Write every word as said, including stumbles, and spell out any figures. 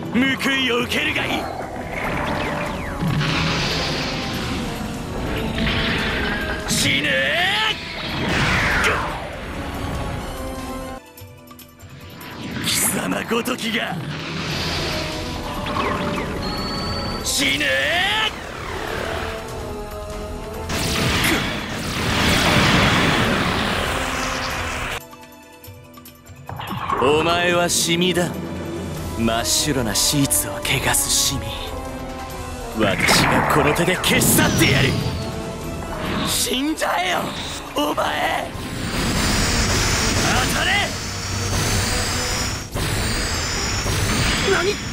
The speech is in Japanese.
報いを受けるがいい。死ぬ。貴様ごときが死ぬ。お前はシミだ。真っ白なシーツを汚すシミ。私がこの手で消し去ってやる。死んじゃえよお前。当たれ。 何